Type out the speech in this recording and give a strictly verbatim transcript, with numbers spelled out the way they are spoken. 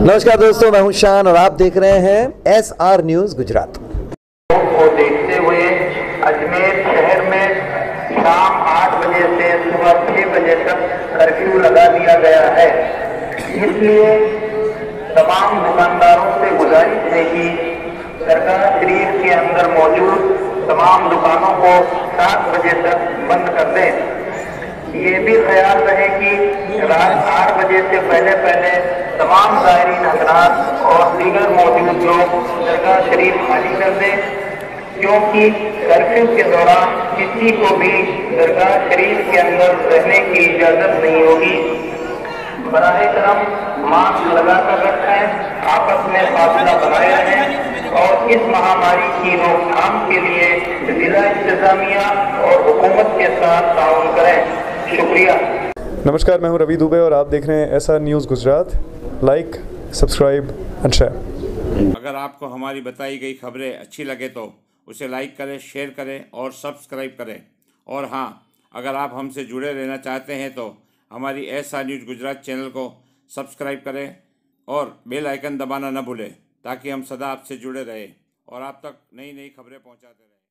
नमस्कार दोस्तों, मैं हूं शान और आप देख रहे हैं एस आर न्यूज गुजरात। को देखते हुए अजमेर शहर में शाम आठ बजे से सुबह छह बजे तक कर्फ्यू लगा दिया गया है। इसलिए तमाम दुकानदारों से गुजारिश है कि दरगाह शरीफ के अंदर मौजूद तमाम दुकानों को सात बजे तक बंद कर दें। ये भी ख्याल रहे कि रात आठ बजे से पहले पहले तमाम ज़ायरीन हज़रात और दीगर मौजूद लोग दरगाह शरीफ खाली कर दें, क्योंकि कर्फ्यू के दौरान किसी को भी दरगाह शरीफ के अंदर रहने की इजाज़त नहीं होगी। बराए करम मास्क लगाकर रखें, आपस में फासला बनाए रहें और इस महामारी की रोकथाम के लिए जिला इंतजामिया और हुकूमत के साथ ताउन करें। शुक्रिया। नमस्कार, मैं हूं रवि दुबे और आप देख रहे हैं S R news Gujarat. Like, subscribe and share. अगर आपको हमारी बताई गई खबरें अच्छी लगे तो उसे लाइक करें, शेयर करें और सब्सक्राइब करें। और हाँ, अगर आप हमसे जुड़े रहना चाहते हैं तो हमारी S R news Gujarat channel को सब्सक्राइब करें और बेल आइकन दबाना न भूलें, ताकि हम सदा आपसे जुड़े रहें और आप तक नई नई खबरें पहुंचाते रहें।